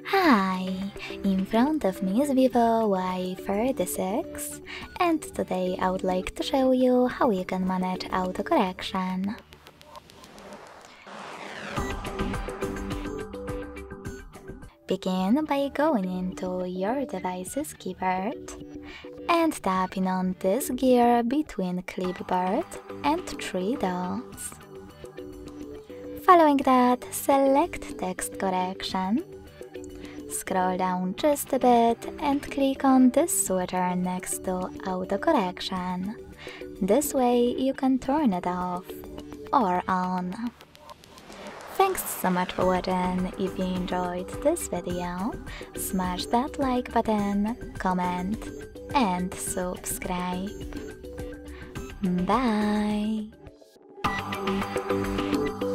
Hi! In front of me is VIVO Y36, and today I would like to show you how you can manage autocorrection. Begin by going into your device's keyboard and tapping on this gear between clipboard and three dots. Following that, select text correction. Scroll down just a bit and click on this switcher next to autocorrection. This way you can turn it off or on. Thanks so much for watching. If you enjoyed this video, smash that like button, comment and subscribe. Bye!